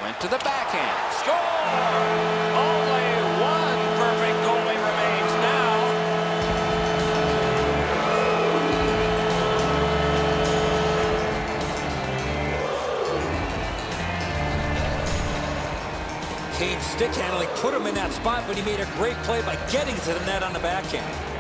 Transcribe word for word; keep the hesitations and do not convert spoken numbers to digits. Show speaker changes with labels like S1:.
S1: Went to the backhand. Score! Only one perfect goalie remains now.
S2: Kane's stick handling put him in that spot, but he made a great play by getting to the net on the backhand.